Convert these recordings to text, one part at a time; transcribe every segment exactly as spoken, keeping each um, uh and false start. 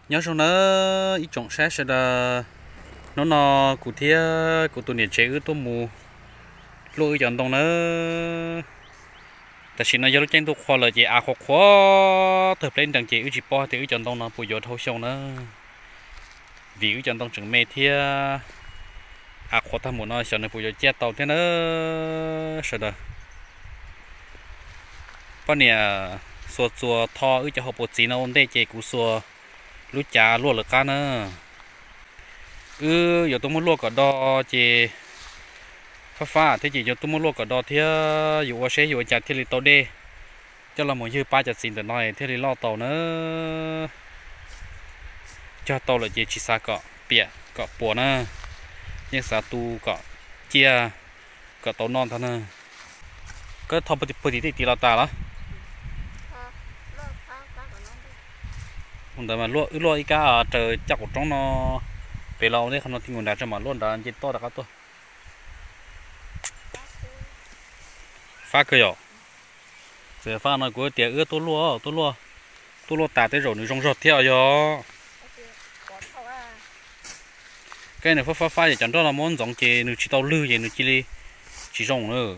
nhớ sau nó ít trồng sát sẽ là nó nó cụ thể cụ tụi này chế ư tụi mù lôi chọn tông nóแต่สิ่งนั้นยอดเจนตัวควาเลยจีอาขวาเถิดเล่นดังจีอุจิปอที่อุจันตองนะปุยโยทชงนะวิอุจันตองจึงเมเทียอาขวาทั้งหมดนะส่วนในปุยโยเจ็ดเต่าเท่านั้นใช่ไหมป้าเนี่ยส่วนตัวทออุจจะหอบปวดจีนเอาได้เจกูส่วนรู้จ่าล้วนหรือกันนะเอออยู่ตรงมุ้งล้วนก็ดอเจฟ้าฟ้าที่จีอยู่ตุ้มลูกกับดอเทียอยู่ว่าเชยอยู่จากที่ลิโตเดเจ้าเราหมดชื่อป้าจัดสินแต่น้อยที่ลิล่อเต่าเนอะเจ้าเต่าเลยจีชิซาเกาะเปียเกาะปัวนะยังสาตูเกาะเจียเกาะเต่านอนท่านนะก็ทอปฏิปฏิตีเราตาละมันแต่มาลวกลวกอีกาเจอจักรจ้องนอไปเราเนี่ยคำนวณทิ้งเงินได้จะมาล้วนได้จิตโตตะกัตัวphát cơ요, giờ phát nó của tiệt ướt tôi lúa tôi lúa tôi lúa tạt tới rồi nó rong rọt theo yo, cái này phát phát phát thì chẳng cho là món giống chè nó chỉ tao lư vậy nó chỉ đi chỉ rong nữa,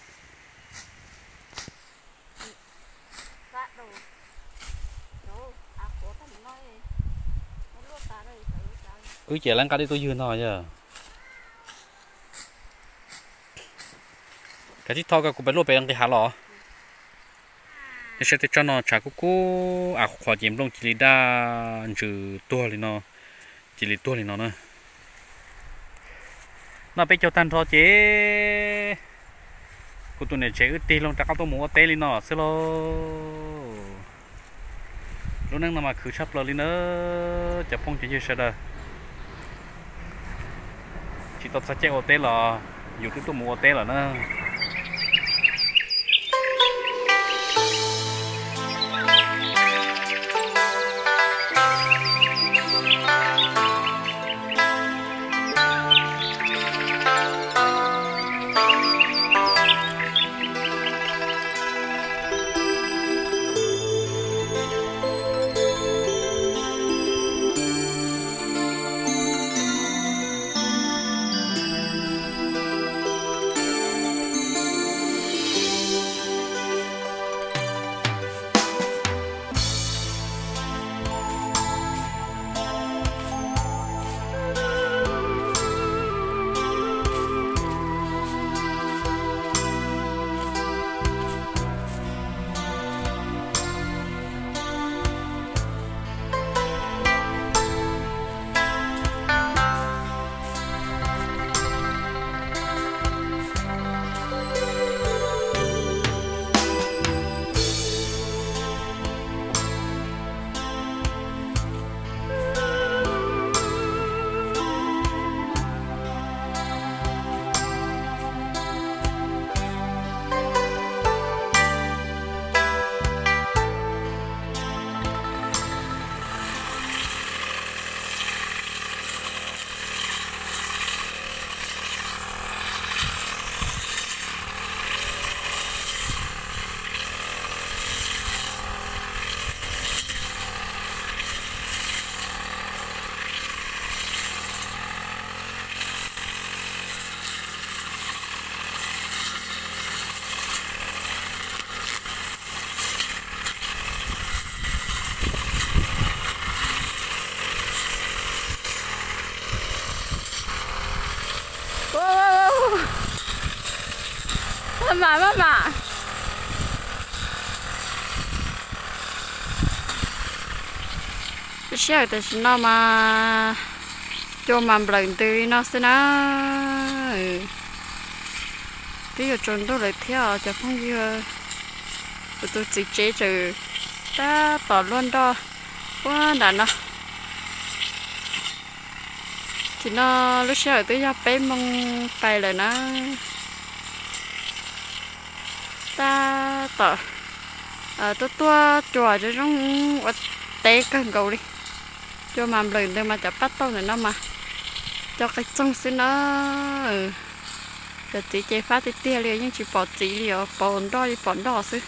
cứ chè lăn cá đi tôi dưa thôi chứ. cái gì thao cái cũng phải lúaไปตั้งที่หาหรอจะใช้ที่จอนชากุกุอ่ะขวดยิ้มลงจิลิดาจือตัวเลยเนาะจิลิตัวเลยเนาะนะน่าไปเจ้าตันทอเจกูตัวเนี่ยเจอึดตีลงจากเอาตัวหมูเตลิเนาะเสร็จแล้วรู้นั่งนำมาคือชับเลยเนาะจะพงจะยืดเสร็จเลยจิตตสัจเจโอเตลหรออยู่ที่ตัวหมูเตลหรอเนาะ妈妈妈，小的是那么，就蛮不冷的那是那，bây giờ trốn đâu lại theo cho không như, tôi chỉ chế trừ, ta tỏ luôn đó, quá đã nó, thì nó lúc sau tôi ra bé mong tay lại nó. ta tỏ à tôi tua chùa cho chúng té cần cầu đi cho mà lần đây mà chả bắt tao này nó mà cho cái sông xin nó giờ chỉ chơi phá tí tia liền nhưng chỉ bỏ chỉ liền bỏ đo đi bỏ đo xứ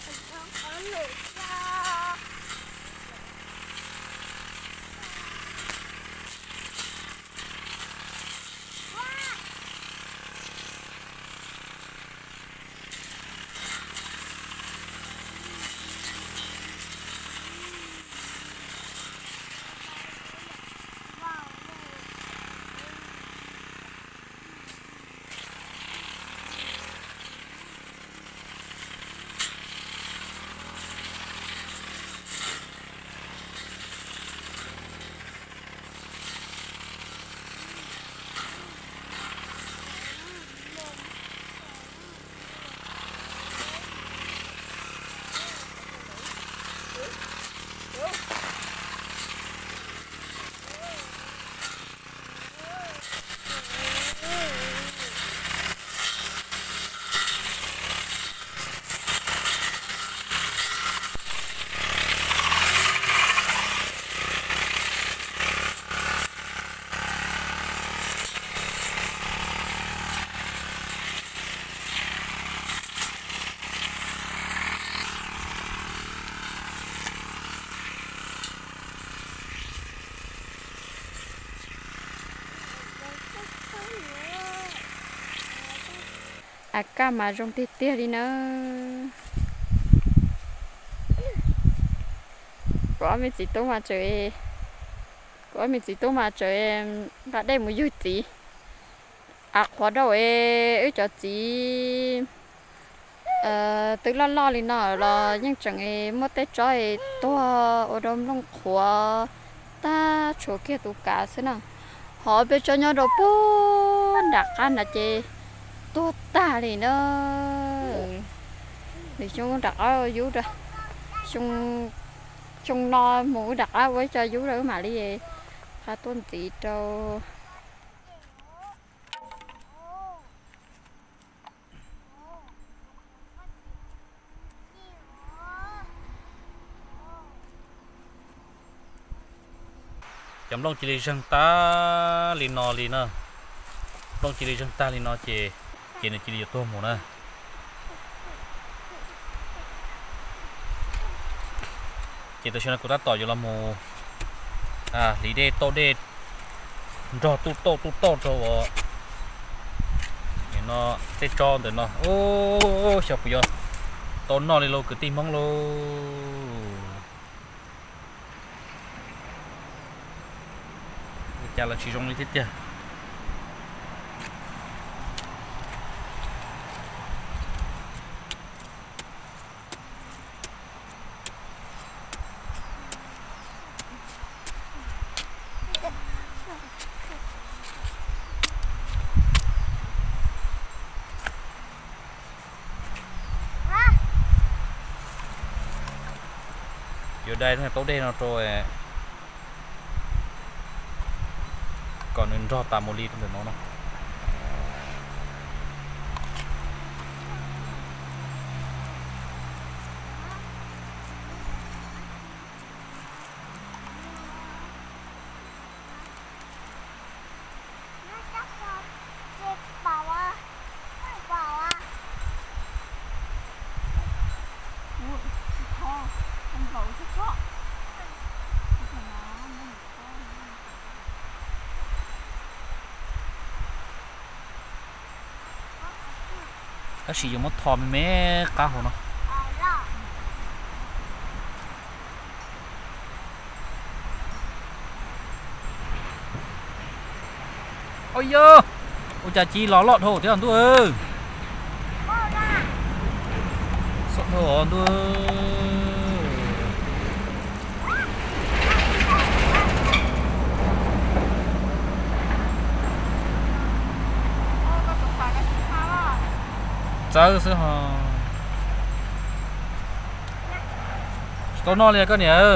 à cá mà trong tiết tiết đi nữa có mình chỉ tôi mà chơi có mình chỉ tôi mà chơi bạn đây mới vui gì à khó đâu ấy cho chị ờ từ lo lo lên nó là nhưng chẳng ấy mất tết chơi tôi ở đâu long khóa ta chỗ kia tụ cá thế nào họ bây cho nhau đâu bốn đặc ăn là chị tôi ta thì nó thì chúng đặt ở dưới ra chúng chúng no mũi đặt ở với cho dưới rồi mà đi về khá tuân tỷ trâu chấm lông chỉ đi răng ta lì nò lì nè lông chỉ đi răng ta lì nò chị chị này chỉ đi tôm một nè chị tôi xem là cô ta tỏi cho là mù à lý đê tô đê rò tu tô tu tô rồi nó tê cho để nó ô chọc bây giờ tô nó đi lâu cứ tìm mong lâu chả là chỉ trong lý thiết kia giờ đây nó tốt đây nó rồi còn nên cho tạm một ly để nó nó cái gì mà thòm mé cá hồ nó ôi dơ ôi chà chi ló lọt hồ thế hả tôi ơi sợ hồ tôi sao sao hả tôi nói liền cái này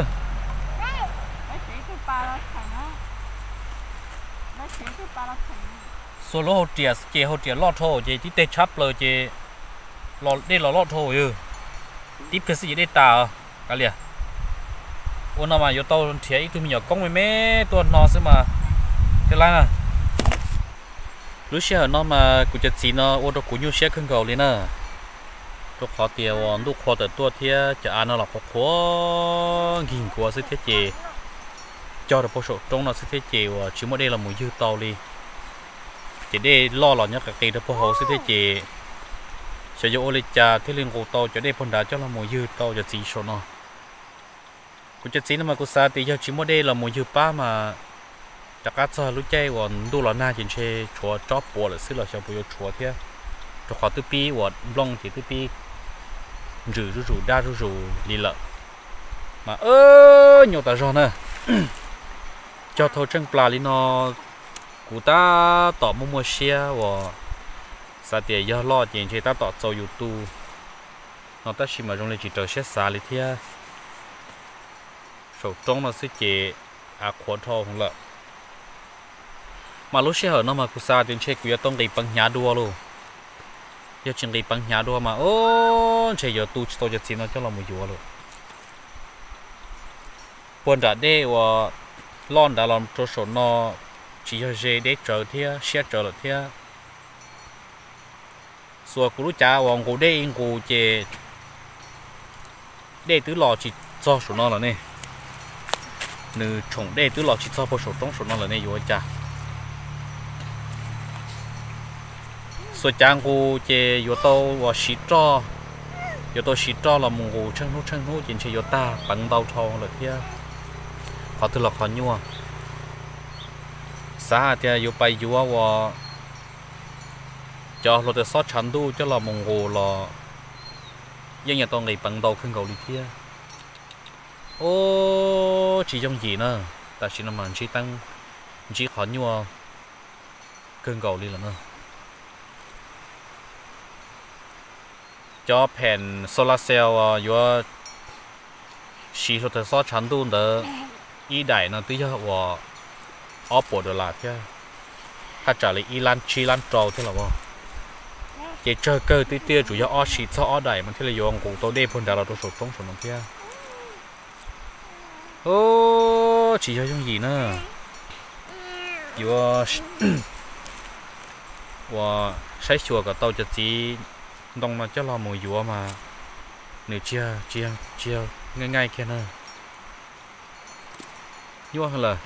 số lô hồ tiệt chế hồ tiệt lọt hồ chế tí tê chắp lời chế lọt đây là lọt hồ ừ tiếp cái gì đây tà cái liền ôn nào mà vô tàu thiệt ít tôi mình nhỏ công với mấy tuần nó sẽ mà cái này nè lúc xưa nó mà cụ chặt xí nó ô tô cụ nhiêu xe khăn cầu lên nè cho khó tiêu lúc khó từ tua thế cho anh nó là khó khó nghìn của sự thiết chế cho được bộ số trong nó sự thiết chế và chỉ mỗi đây là một dư tàu đi chỉ để lo lắng nhất cái cây đó bộ hồ sự thiết chế sử dụng ô cha thiết liên cổ tàu cho để phần đá cho là một dư tàu cho chỉ số nó cũng chỉ chỉ nó mà cũng xa thì chỉ mỗi đây là một dư ba mà chắc cả giờ lúc chơi còn đu là na trên xe chúa chóp bộ là xứ là sao bây giờ chúa thế cho khó tư pi và long thì tư pi rủ rủ rủ đa rủ rủ đi lợ mà ơ nhiều ta rồi nè cho thôi chân pla đi nó cụ ta tỏ mua mua xe và sao thì giờ lo tiền chơi ta tỏ cho YouTube nó ta chỉ mà trong này chỉ chờ xe xả đi thế sổ trong nó sẽ chỉ à khoản thô không lợ mà lúc xe hở nó mà cụ sa tiền chơi cụ tông đi bằng nhà đua luôn giờ chừng đi bằng nhà đua mà ô chơi giờ tu tôiจะxin nó cho là một vụ luôn buồn đã đê và lon đã làm cho số nó chỉ cho dễ để chờ thế xe chờ là thế xua cụ cha hoàng cụ đê in cụ chè đê tứ lò chỉ cho số nó là nè nữ trồng đê tứ lò chỉ cho bộ số trong số nó là nè vụ cha số trang của chế yếu tố và sĩ trò yếu tố sĩ trò là một ngũ chân nút chân nút trên chế yếu ta bằng đầu thòng là thế họ từ là họ nhua xã thì yếu bay yếu và cho lột sót chắn đu cho là một ngũ là dân nhà tôi ngày bằng đầu khinh cầu đi kia ô chỉ trong gì nữa ta chỉ làm chỉ tăng chỉ khó nhua khinh cầu đi là nữa cho แผ่น solar cell 有吸收的少长度的一代呢，对呀，我二百多啦，天，他找了一篮七篮招，对了不？这这个对对，主要二十到二代嘛，天了用古多的碰到了多少种什么天？哦，只要用gì nữa？有我筛选个到这几。đông nó cho là mùi dúa mà nửa chia chia chia ngay ngay kia nữa dúa là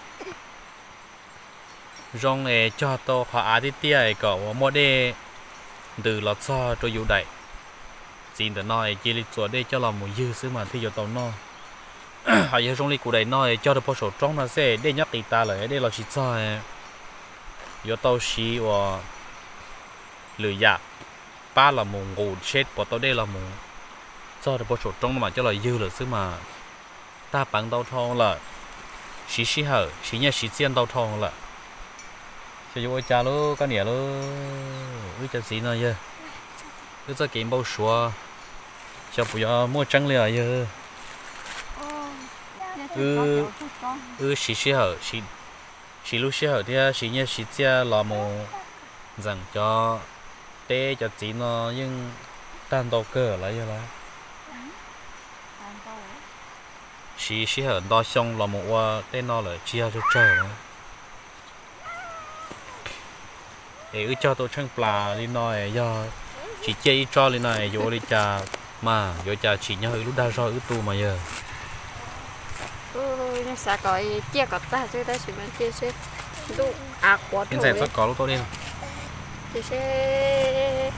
rong này cho tôi họ ăn đi tia cậu mua đi từ lọt so cho dù đại xin để nói chỉ lịch chúa đây cho là mùi dư xứ mà thì giờ tàu nó họ giờ trong lịch của đại nói cho được bao số trong nó sẽ để nhắc đi ta lại đây là chỉ cho giờ tàu xí và lười giặc ba là một ngủ chết bỏ tới đây là một cho được bộ số trong mà cho là dư là xứ mà ta bằng đau thong là xí xí hở xí nhà xí xiên đau thong là cho vô cha luôn cái này luôn ui chân xí nữa giờ cứ cho kiếm bao số cho bây giờ mua trắng liền giờ ừ ừ xí xí hở xí xí lúc xí hở thì xí nhà xí xiên là một rằng cho để cho chị nó nhưng tan đầu cơ lại vậy là chỉ chỉ hơn đo xong là một qua tên nó là chia cho trời nữa để cho tôi chân pla đi nói do chỉ chơi cho lên này vô đi trà mà vô trà chỉ nhớ lúc đa rồi ứ tu mà giờ ôi nó sao coi chia cọt ta chứ ta chỉ mang chia xếp lúc à quá hiện tại có lúc tôi đi thì sẽ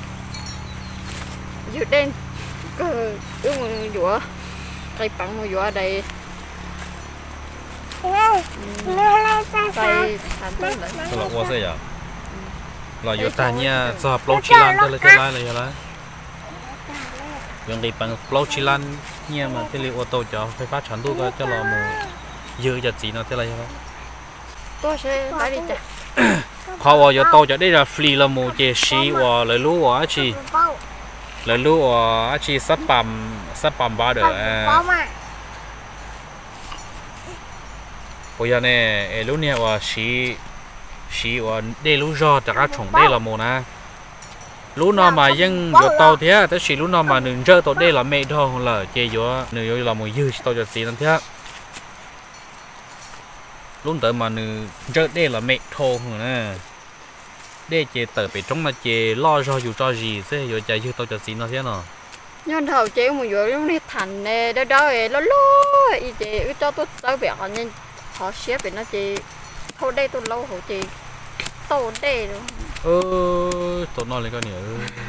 dự đen cơ đúng rồi dũa cây bằng một dũa đây cây thành tốt đấy là qua sẽ giờ là dũa ta nha sao lâu chi lan tôi lấy cái lai là giờ đấy dùng cây bằng lâu chi lan nha mà thế liệu ô tô cho phải phát triển tôi cho là một dư cho chị nó thế này thôi tôi sẽ phải đi chả họ vào giờ tàu cho đây là free là một chế sĩ và lời lúa và chị lời lúa và chị sắp bầm sắp bầm ba được bây giờ này lúc này và sĩ sĩ và đây lúa giò tất cả trồng đây là một nè lúa nào mà dân giờ tàu thế tới sĩ lúa nào mà đừng rơi tàu đây là mẹ thôi không là chế giờ nếu là một dư tàu cho sĩ nên thế luôn tới mà nữ rớt đây là mẹ thô nữa nè đây chế tới bị trong là chế lo cho dù cho gì thế rồi chạy chưa tôi cho xin nó thế nào nhon thầu chế một giờ lúc này thành nè đó đó ấy lo lo ý chế cho tôi tới việc họ nên họ xếp để nó chế thôi đây tôi lâu họ chế tôi đây rồi ơ tôi nói lên cái này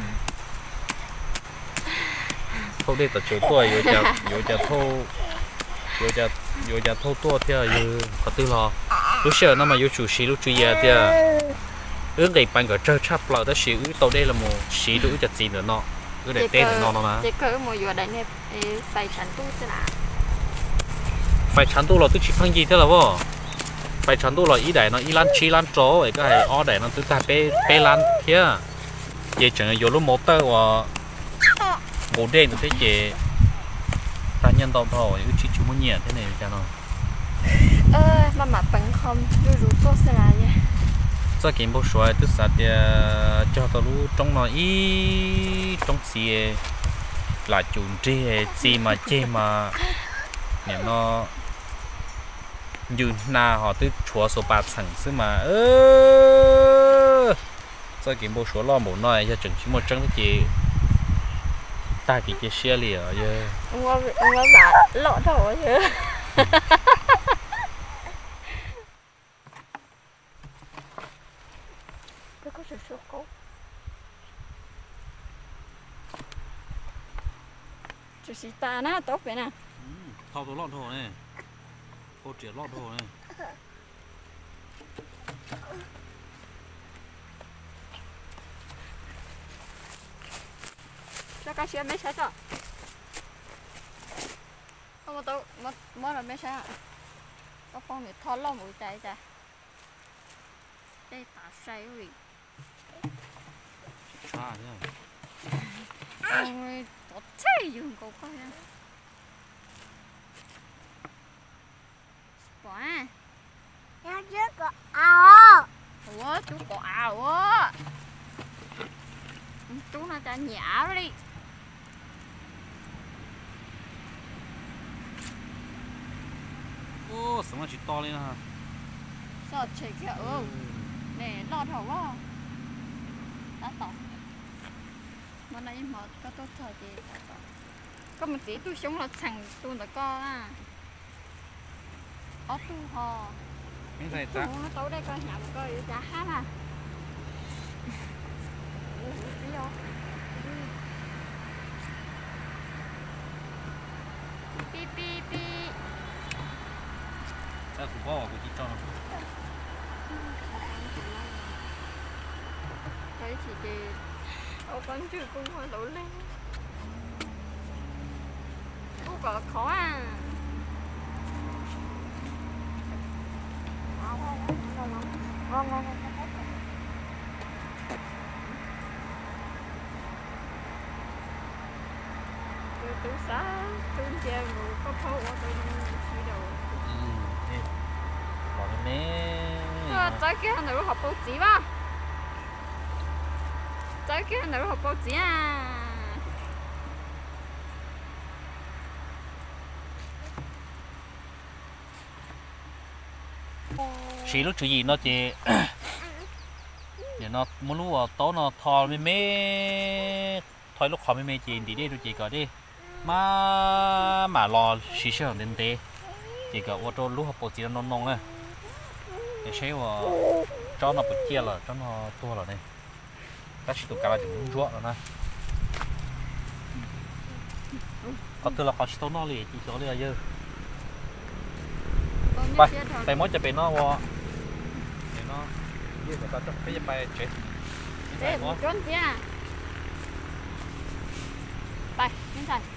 thôi đây tập chỗ tôi rồi giờ rồi giờ thôi rồi giờ rồi giờ thôi tôi thì rồi có tư lo lúc xưa nó mà vô chủ sĩ lúc chủ nhà thì ước ngày bạn có chơi chắp lại đó xíu tàu đây là một xí đũi chặt gì nữa nọ ước để tên nó nó mà chỉ có một giờ đấy nè phải chắn tu thế nào phải chắn tu là tôi chỉ phăng gì thế là vô phải chắn tu là ý đại nó ý lan chi lan trố ấy cái hay o đại nó tứ ta pe pe lan kia vậy chẳng là vô lúc một tơ và một đêm nó thấy chị ta nhân tàu thầu ước chỉ chú muốn nhẹ thế này cho nó ơ mà mà bắn không rú rú tốt thế nào nhỉ cho kiếm bộ số tức là thì cho tao lu trong nó ý trong xì là chủ trì gì mà chê mà nè nó như na họ tới chúa số ba层是mà ơ cho kiếm bộ số lo một nói cho chừng chỉ một trắng thì ta thì chia sẻ liền rồi ông ông ông bà lọ thầu chứ có sự số cố chú sĩ ta na tốt vậy nè thao tôi lọt hồ này cô triệt lọt hồ này cho cái xe mấy xe cho không có tôi mất mất là mấy xe có phong này thò lo mũi chạy chạy đây tả say rồi cha nhá ôi tốt thế dùng cậu coi nha quá nó chứ có ảo ủa chú có ảo á chú nó cho nhả đi ô sao mà chỉ to lên ha sao chạy kìa ừ nè lo thầu quá đã tỏ mà này mà có tốt thời gì đã tỏ có một tí tôi sống là thằng tôi là con à ở tu hò cái này ta nó tối đây coi nhà một coi giá hát à pi pi pi ta cũng bỏ của chị cho nó thấy chị chị ô con chưa cũng hơi lỗi lên ô có khó à ngon ngon ngon tôi tôi xá tôi chơi ngủ có phô ở tôi suy đầu bỏ cái mé trái kia hàng nào học báo chí ba trái kia hàng nào học báo chí à xí lúc chuyện gì nó chỉ để nó muốn lúc ở tối nó thò mê mê thôi lúc khó mê mê chị đi đi rồi chị có đi mà mà lo xí xí đến thế chị có ô tô lúc học bộ chỉ nó nông nông á để xé vào cho nó bứt chia là cho nó to rồi này các chị tụi cả là chỉ muốn ruộng rồi nè còn từ là có chỉ tao nó liền chỉ chỗ này giờไปไปมดจะเป็นนอกวอเดี๋ยวเนาะยืดแต่ก็จะไปจะไปเจ๊ไปเจ๊มดจนเจ้าไปไม่ใช่